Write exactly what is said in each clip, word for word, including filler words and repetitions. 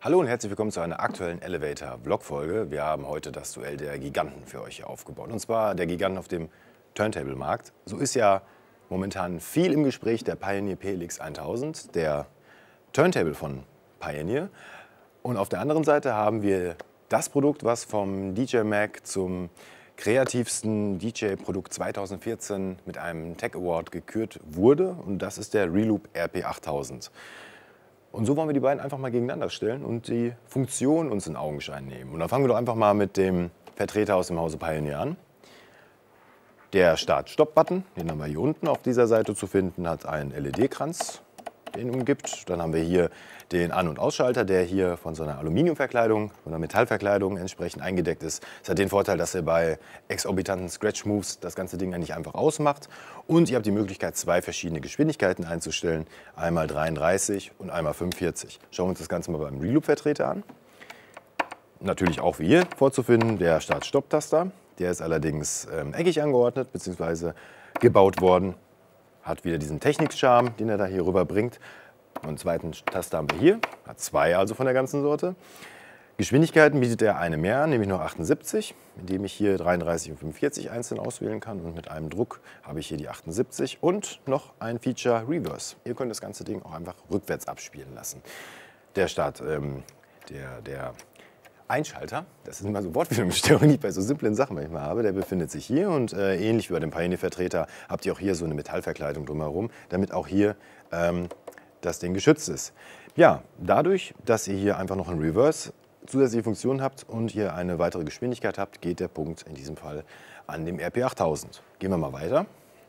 Hallo und herzlich willkommen zu einer aktuellen Elevator-Vlog-Folge. Wir haben heute das Duell der Giganten für euch hier aufgebaut. Und zwar der Giganten auf dem Turntable-Markt. So ist ja momentan viel im Gespräch der Pioneer P L X tausend, der Turntable von Pioneer. Und auf der anderen Seite haben wir das Produkt, was vom D J Mag zum kreativsten D J-Produkt zweitausendvierzehn mit einem Tech Award gekürt wurde. Und das ist der Reloop R P achttausend. Und so wollen wir die beiden einfach mal gegeneinander stellen und die Funktion uns in Augenschein nehmen. Und dann fangen wir doch einfach mal mit dem Vertreter aus dem Hause Pioneer an. Der Start-Stopp-Button, den haben wir hier unten auf dieser Seite zu finden, hat einen L E D-Kranz, den umgibt. Dann haben wir hier den An- und Ausschalter, der hier von so einer Aluminiumverkleidung, von einer Metallverkleidung entsprechend eingedeckt ist. Das hat den Vorteil, dass er bei exorbitanten Scratch-Moves das ganze Ding nicht einfach ausmacht. Und ihr habt die Möglichkeit, zwei verschiedene Geschwindigkeiten einzustellen. Einmal dreiunddreißig und einmal fünfundvierzig. Schauen wir uns das Ganze mal beim Reloop-Vertreter an. Natürlich auch wie hier vorzufinden, der Start-Stopp-Taster. Der ist allerdings ähm, eckig angeordnet bzw. gebaut worden. Hat wieder diesen Technik-Charme, den er da hier rüber bringt. Und einen zweiten Taster haben wir hier, hat zwei also von der ganzen Sorte. Geschwindigkeiten bietet er eine mehr an, nämlich noch achtundsiebzig, indem ich hier dreiunddreißig und fünfundvierzig einzeln auswählen kann. Und mit einem Druck habe ich hier die achtundsiebzig und noch ein Feature Reverse. Ihr könnt das ganze Ding auch einfach rückwärts abspielen lassen. Der Start, ähm, der, der Einschalter, das ist immer so Wortfindungsstörung, die ich bei so simplen Sachen manchmal habe, der befindet sich hier und äh, ähnlich wie bei dem Pioneer-Vertreter habt ihr auch hier so eine Metallverkleidung drumherum, damit auch hier ähm, das Ding geschützt ist. Ja, dadurch, dass ihr hier einfach noch ein Reverse zusätzliche Funktion habt und hier eine weitere Geschwindigkeit habt, geht der Punkt in diesem Fall an dem R P achttausend. Gehen wir mal weiter.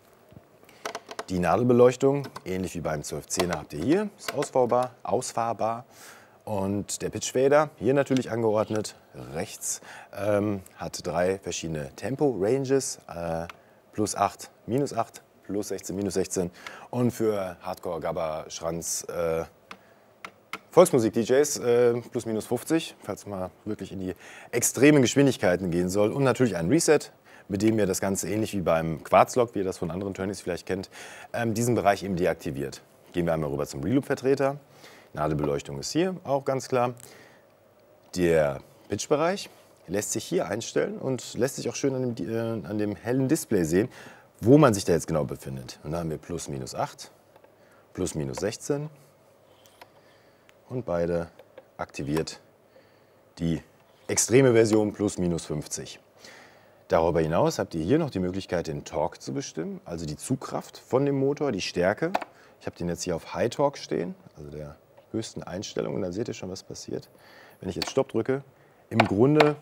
Die Nadelbeleuchtung, ähnlich wie beim zwölf zehner, habt ihr hier, ist ausfahrbar, ausfahrbar. Und der Pitchfader, hier natürlich angeordnet, rechts, ähm, hat drei verschiedene Tempo-Ranges, äh, plus acht, minus acht, plus sechzehn, minus sechzehn. Und für Hardcore, Gabba, Schranz, äh, Volksmusik-D Js äh, plus minus fünfzig, falls man wirklich in die extremen Geschwindigkeiten gehen soll. Und natürlich ein Reset, mit dem ihr das Ganze ähnlich wie beim Quartzlock, wie ihr das von anderen Turnies vielleicht kennt, ähm, diesen Bereich eben deaktiviert. Gehen wir einmal rüber zum Reloop-Vertreter. Nadelbeleuchtung ist hier auch ganz klar. Der Pitch-Bereich lässt sich hier einstellen und lässt sich auch schön an dem, äh, an dem hellen Display sehen, wo man sich da jetzt genau befindet. Und da haben wir plus minus acht, plus minus sechzehn und beide aktiviert die extreme Version plus minus fünfzig. Darüber hinaus habt ihr hier noch die Möglichkeit, den Torque zu bestimmen, also die Zugkraft von dem Motor, die Stärke. Ich habe den jetzt hier auf High Torque stehen, also der höchsten Einstellung, und dann seht ihr schon, was passiert. Wenn ich jetzt Stopp drücke, im Grunde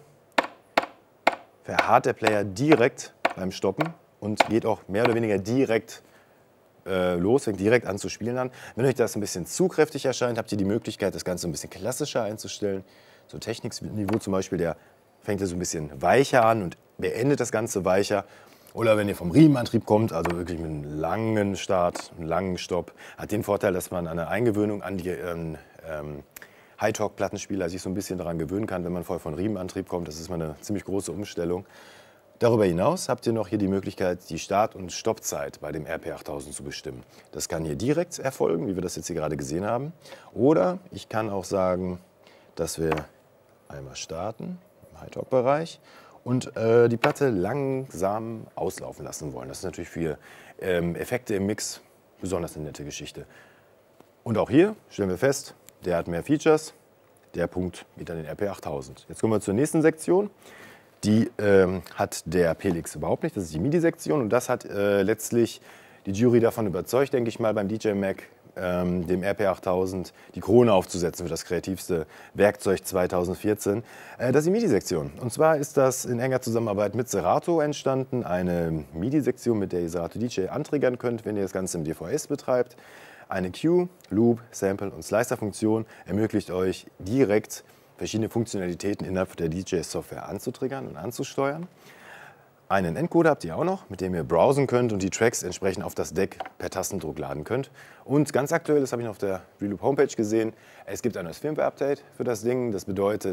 verharrt der Player direkt beim Stoppen und geht auch mehr oder weniger direkt äh, los, fängt direkt an zu spielen an. Wenn euch das ein bisschen zu kräftig erscheint, habt ihr die Möglichkeit, das Ganze ein bisschen klassischer einzustellen. So Technikniveau zum Beispiel, der fängt ja so ein bisschen weicher an und beendet das Ganze weicher. Oder wenn ihr vom Riemenantrieb kommt, also wirklich mit einem langen Start, einem langen Stopp, hat den Vorteil, dass man an eine Eingewöhnung an die ähm, ähm, High-Torque-Plattenspieler sich so ein bisschen daran gewöhnen kann, wenn man voll von Riemenantrieb kommt. Das ist mal eine ziemlich große Umstellung. Darüber hinaus habt ihr noch hier die Möglichkeit, die Start- und Stoppzeit bei dem R P achttausend zu bestimmen. Das kann hier direkt erfolgen, wie wir das jetzt hier gerade gesehen haben. Oder ich kann auch sagen, dass wir einmal starten im High-Torque-Bereich und äh, die Platte langsam auslaufen lassen wollen. Das ist natürlich für ähm, Effekte im Mix besonders eine nette Geschichte. Und auch hier stellen wir fest, der hat mehr Features. Der Punkt geht an den R P achttausend. Jetzt kommen wir zur nächsten Sektion. Die ähm, hat der P L X überhaupt nicht. Das ist die MIDI-Sektion. Und das hat äh, letztlich die Jury davon überzeugt, denke ich mal, beim D J Mag, ähm, dem R P achttausend, die Krone aufzusetzen für das kreativste Werkzeug zweitausendvierzehn. Äh, das ist die MIDI-Sektion. Und zwar ist das in enger Zusammenarbeit mit Serato entstanden. Eine MIDI-Sektion, mit der ihr Serato D J antriggern könnt, wenn ihr das Ganze im D V S betreibt. Eine Cue, Loop, Sample und Slicer-Funktion ermöglicht euch direkt verschiedene Funktionalitäten innerhalb der D J-Software anzutriggern und anzusteuern. Einen Encoder habt ihr auch noch, mit dem ihr browsen könnt und die Tracks entsprechend auf das Deck per Tastendruck laden könnt. Und ganz aktuell, das habe ich noch auf der Reloop Homepage gesehen, es gibt ein neues Firmware-Update für das Ding. Das bedeutet,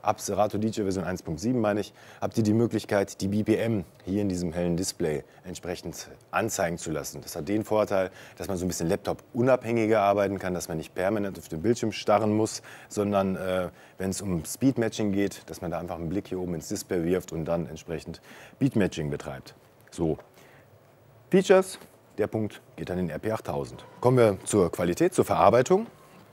ab Serato D J Version eins Punkt sieben, meine ich, habt ihr die Möglichkeit, die B P M hier in diesem hellen Display entsprechend anzeigen zu lassen. Das hat den Vorteil, dass man so ein bisschen Laptop-unabhängiger arbeiten kann, dass man nicht permanent auf den Bildschirm starren muss, sondern äh, wenn es um Speed-Matching geht, dass man da einfach einen Blick hier oben ins Display wirft und dann entsprechend Beat-Matching betreibt. So, Features, der Punkt geht an den R P achttausend. Kommen wir zur Qualität, zur Verarbeitung.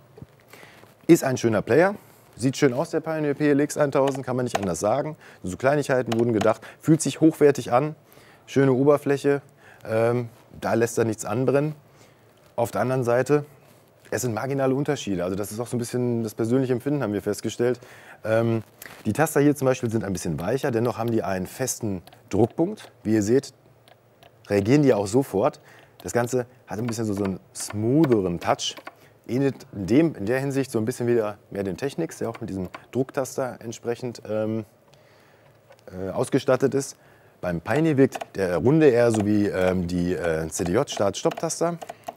Ist ein schöner Player. Sieht schön aus, der Pioneer P L X tausend, kann man nicht anders sagen. So Kleinigkeiten wurden gedacht, fühlt sich hochwertig an, schöne Oberfläche, ähm, da lässt er nichts anbrennen. Auf der anderen Seite, es sind marginale Unterschiede, also das ist auch so ein bisschen das persönliche Empfinden, haben wir festgestellt. Ähm, die Taster hier zum Beispiel sind ein bisschen weicher, dennoch haben die einen festen Druckpunkt. Wie ihr seht, reagieren die auch sofort. Das Ganze hat ein bisschen so, so einen smootheren Touch. Ähnelt in, dem, in der Hinsicht so ein bisschen wieder mehr dem Technics, der auch mit diesem Drucktaster entsprechend ähm, äh, ausgestattet ist. Beim Pioneer wirkt der runde eher so wie ähm, die äh, C D J Start-Stopp-Taster.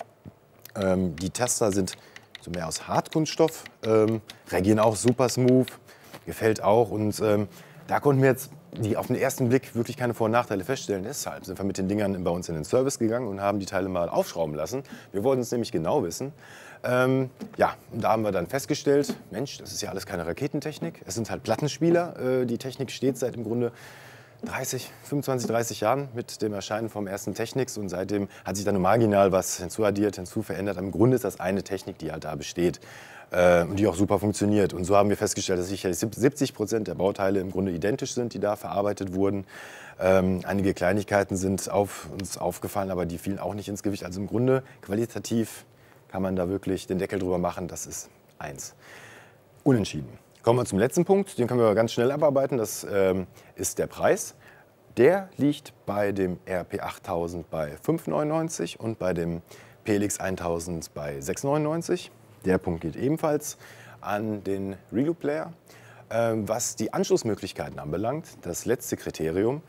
Ähm, die Taster sind so mehr aus Hartkunststoff, ähm, reagieren auch super smooth, gefällt auch. Und ähm, da konnten wir jetzt die auf den ersten Blick wirklich keine Vor- und Nachteile feststellen. Deshalb sind wir mit den Dingern bei uns in den Service gegangen und haben die Teile mal aufschrauben lassen. Wir wollten es nämlich genau wissen. Ähm, ja, und da haben wir dann festgestellt, Mensch, das ist ja alles keine Raketentechnik. Es sind halt Plattenspieler. Äh, die Technik steht seit im Grunde dreißig, fünfundzwanzig, dreißig Jahren mit dem Erscheinen vom ersten Technics. Und seitdem hat sich dann nur marginal was hinzuaddiert, hinzuverändert. Im Grunde ist das eine Technik, die halt da besteht äh, und die auch super funktioniert. Und so haben wir festgestellt, dass sicherlich siebzig Prozent der Bauteile im Grunde identisch sind, die da verarbeitet wurden. Ähm, einige Kleinigkeiten sind auf, uns aufgefallen, aber die fielen auch nicht ins Gewicht. Also im Grunde qualitativ kann man da wirklich den Deckel drüber machen, das ist eins. Unentschieden. Kommen wir zum letzten Punkt, den können wir ganz schnell abarbeiten, das ähm, ist der Preis. Der liegt bei dem R P achttausend bei fünf neunundneunzig und bei dem P L X tausend bei sechs neunundneunzig. Der Punkt geht ebenfalls an den Reloop Player. Ähm, was die Anschlussmöglichkeiten anbelangt, das letzte Kriterium,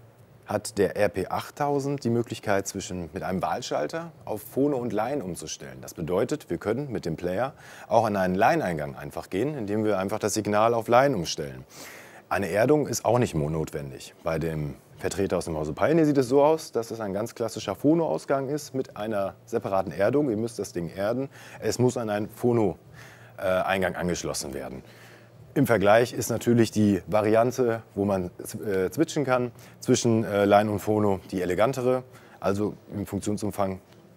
hat der R P achttausend die Möglichkeit, zwischen, mit einem Wahlschalter auf Phono und Line umzustellen. Das bedeutet, wir können mit dem Player auch an einen Line-Eingang einfach gehen, indem wir einfach das Signal auf Line umstellen. Eine Erdung ist auch nicht notwendig. Bei dem Vertreter aus dem Hause Pioneer sieht es so aus, dass es ein ganz klassischer Phono-Ausgang ist mit einer separaten Erdung. Ihr müsst das Ding erden. Es muss an einen Phono-Eingang angeschlossen werden. Im Vergleich ist natürlich die Variante, wo man äh, switchen kann zwischen äh, Line und Phono, die elegantere. Also im Funktionsumfang,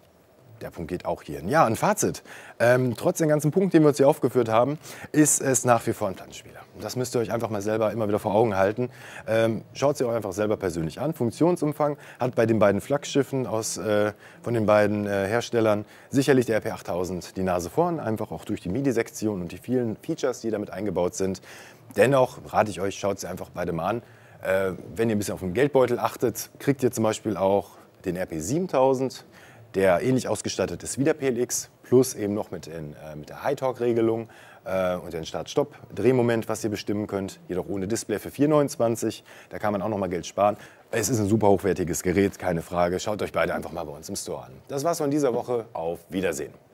der Punkt geht auch hier. Ja, ein Fazit. Ähm, trotz den ganzen Punkten, die wir uns hier aufgeführt haben, ist es nach wie vor ein Plattenspieler. Das müsst ihr euch einfach mal selber immer wieder vor Augen halten. Ähm, Schaut sie euch einfach selber persönlich an. Funktionsumfang hat bei den beiden Flaggschiffen aus, äh, von den beiden äh, Herstellern sicherlich der R P achttausend die Nase vorn, einfach auch durch die MIDI-Sektion und die vielen Features, die damit eingebaut sind. Dennoch rate ich euch, schaut sie einfach beide mal an. Äh, wenn ihr ein bisschen auf den Geldbeutel achtet, kriegt ihr zum Beispiel auch den R P siebentausend, der ähnlich ausgestattet ist wie der P L X, plus eben noch mit, in, äh, mit der High-Torque-Regelung äh, und den Start-Stopp-Drehmoment, was ihr bestimmen könnt, jedoch ohne Display für vier neunundzwanzig. Da kann man auch noch mal Geld sparen. Es ist ein super hochwertiges Gerät, keine Frage. Schaut euch beide einfach mal bei uns im Store an. Das war's von dieser Woche. Auf Wiedersehen.